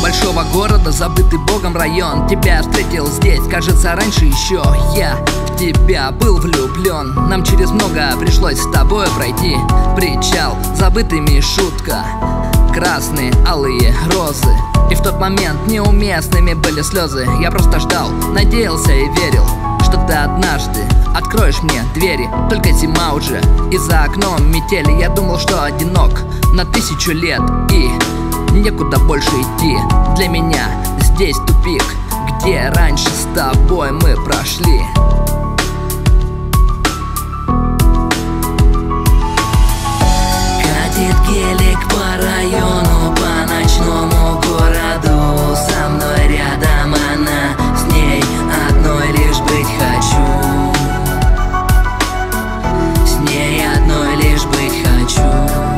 большого города, забытый богом район. Тебя встретил здесь, кажется, раньше еще. Я в тебя был влюблен. Нам через много пришлось с тобой пройти. Причал, забытыми шутка, красные, алые розы. И в тот момент неуместными были слезы. Я просто ждал, надеялся и верил, что ты однажды откроешь мне двери. Только зима уже, и за окном метели. Я думал, что одинок на 1000 лет, и некуда больше идти. Для меня здесь тупик, где раньше с тобой мы прошли. Катит гелик по району, по ночному городу. Со мной рядом она, с ней одной лишь быть хочу. С ней одной лишь быть хочу.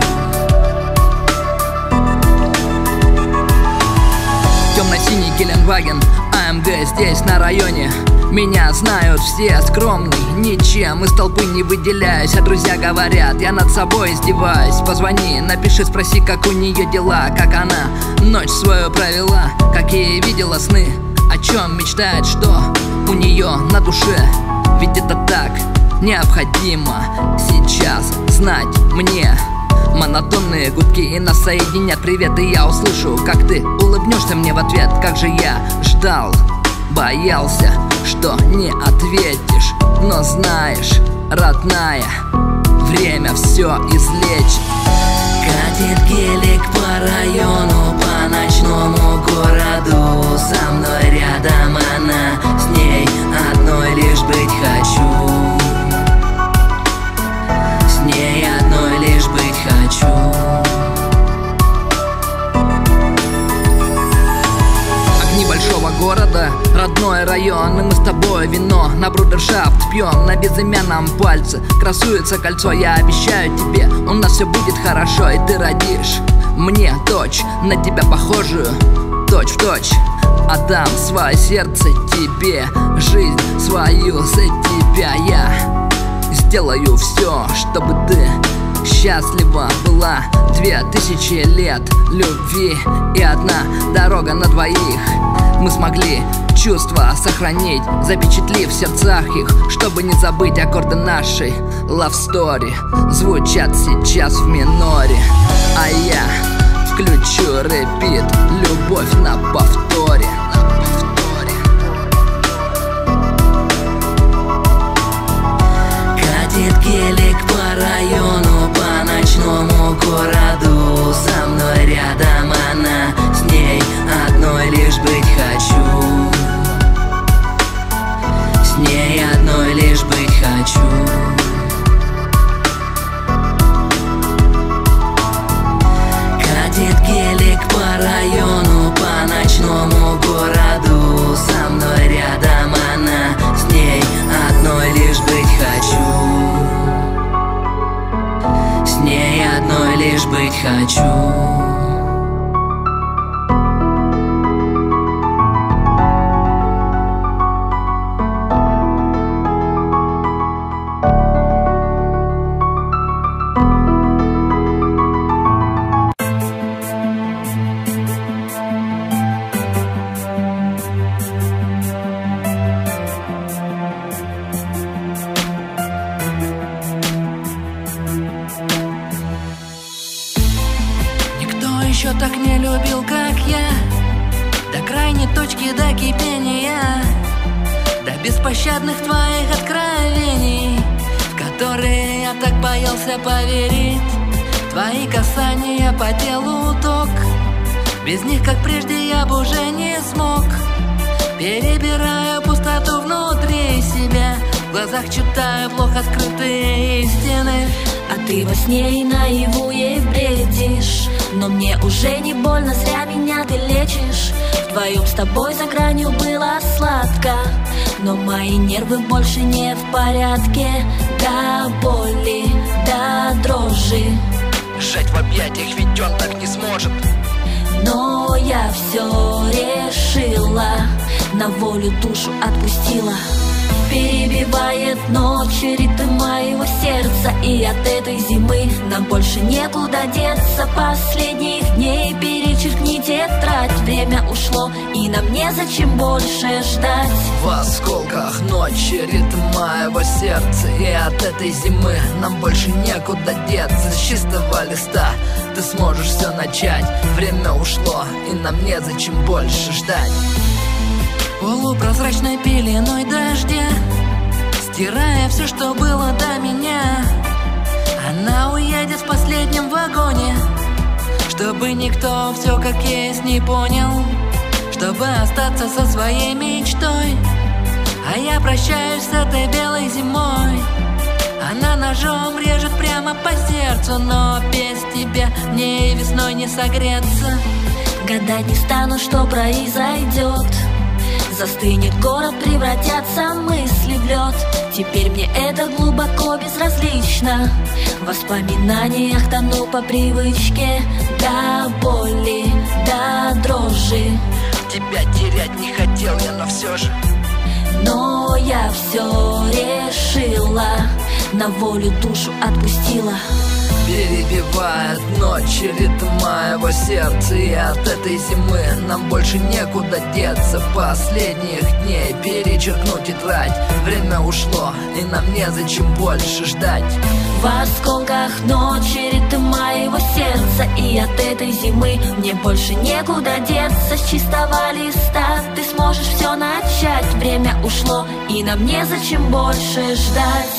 Темно-синий Геленваген, АМГ здесь на районе. Меня знают все, скромный, ничем из толпы не выделяюсь. А друзья говорят, я над собой издеваюсь. Позвони, напиши, спроси, как у нее дела, как она ночь свою провела, какие видела сны, о чем мечтает, что у нее на душе. Ведь это так необходимо сейчас знать мне. Монотонные гудки и нас соединят привет, и я услышу, как ты улыбнешься мне в ответ. Как же я ждал, боялся, что не ответишь. Но знаешь, родная, время все излечит. Катит гелик по району, по ночному городу. Со мной рядом она, с ней одной лишь быть хочу. С ней одной лишь быть хочу. Огни большого города, родной район. И мы с тобой вино на брудершафт пьем. На безымянном пальце красуется кольцо. Я обещаю тебе, у нас все будет хорошо. И ты родишь мне дочь, на тебя похожую, точь в точь. Отдам свое сердце тебе, жизнь свою за тебя. Я сделаю все, чтобы ты счастлива была. 2000 лет любви и одна дорога на двоих. Мы смогли чувства сохранить, запечатлив в сердцах их, чтобы не забыть аккорды нашей love story. Звучат сейчас в миноре, а я включу репит, любовь на повторе. Катит гелик по району, по ночному городу. Со мной рядом она, с ней одной лишь быть хочу. С ней одной лишь быть хочу. Катит гелик по району, по ночному городу. Со мной рядом она, с ней одной лишь быть хочу. С ней одной лишь быть хочу. Еще так не любил, как я, до крайней точки, до кипения, до беспощадных твоих откровений, в которые я так боялся поверить. Твои касания по телу ток, без них, как прежде, я бы уже не смог. Перебираю пустоту внутри себя, в глазах читаю плохо скрытые истины. А ты во сне и наяву ей бредишь, но мне уже не больно, зря меня ты лечишь. Вдвоем с тобой за гранью было сладко, но мои нервы больше не в порядке. До боли, до дрожи, Сжать в объятиях, ведь он так не сможет. но я все решила, на волю душу отпустила. Перебивает ночь ритм моего сердца, и от этой зимы нам больше некуда деться. Последних дней перечеркни тетрадь, время ушло, и нам незачем больше ждать. В осколках ночи ритм моего сердца, и от этой зимы нам больше некуда деться. С чистого листа ты сможешь все начать, время ушло, и нам незачем больше ждать. Полупрозрачной пеленой дождя, стирая все, что было до меня, она уедет в последнем вагоне, чтобы никто все как есть не понял, чтобы остаться со своей мечтой. А я прощаюсь с этой белой зимой. Она ножом режет прямо по сердцу, но без тебя мне и весной не согреться. Гадать не стану, что произойдет. Застынет город, превратятся мысли в лед. Теперь мне это глубоко безразлично. В воспоминаниях тону по привычке, до боли, до дрожи. Тебя терять не хотел я, но все же. Но я все решила, на волю душу отпустила. Перебивает ночь ритм моего сердца, и от этой зимы нам больше некуда деться. Последних дней перечеркнуть тетрадь, время ушло, и нам незачем больше ждать. В осколках ночи ритм моего сердца, и от этой зимы мне больше некуда деться. С чистого листа ты сможешь все начать, время ушло, и нам незачем больше ждать.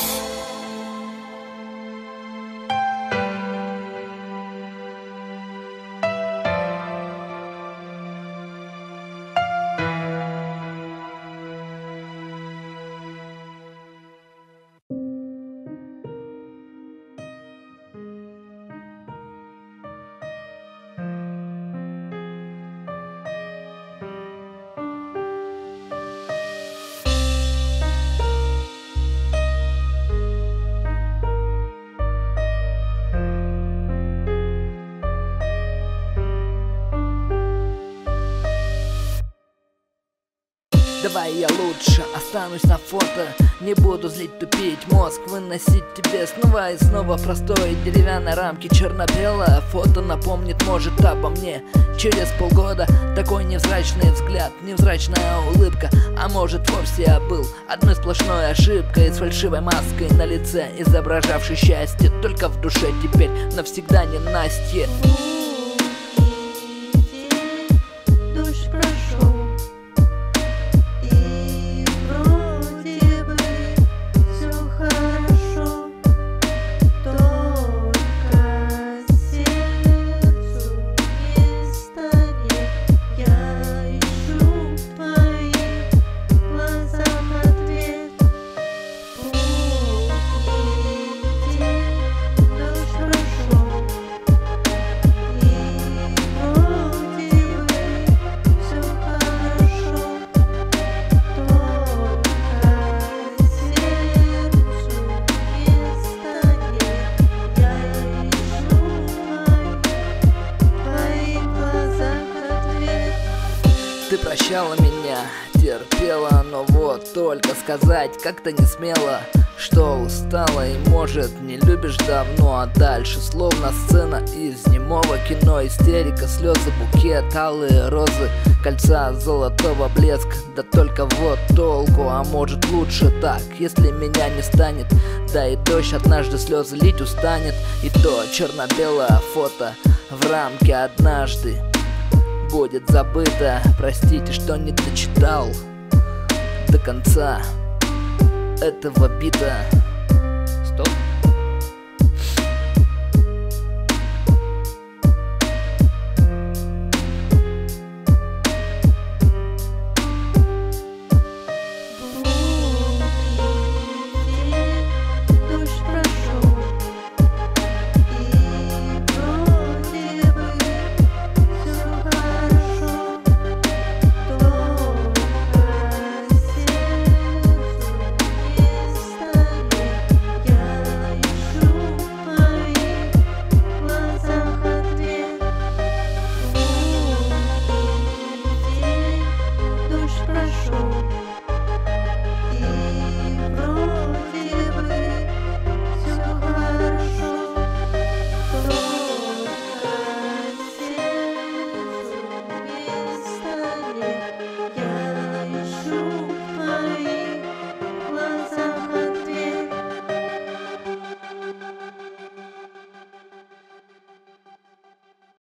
Давай я лучше останусь на фото, не буду злить, тупить мозг, выносить тебе снова и снова простой деревянной рамки черно-белое фото напомнит, может, обо мне через полгода. Такой невзрачный взгляд, невзрачная улыбка, а может, вовсе я был одной сплошной ошибкой, с фальшивой маской на лице, изображавшей счастье, только в душе теперь навсегда не Настя. Ты прощала меня, терпела, но вот только сказать как-то не смела, что устала и, может, не любишь давно. А дальше словно сцена из немого кино, истерика, слезы, букет, алые розы, кольца золотого блеск. Да только вот толку, а может лучше так, если меня не станет. Да и дождь однажды слезы лить устанет, и то черно-белое фото в рамке однажды будет забыто. Простите, что не дочитал до конца этого бита.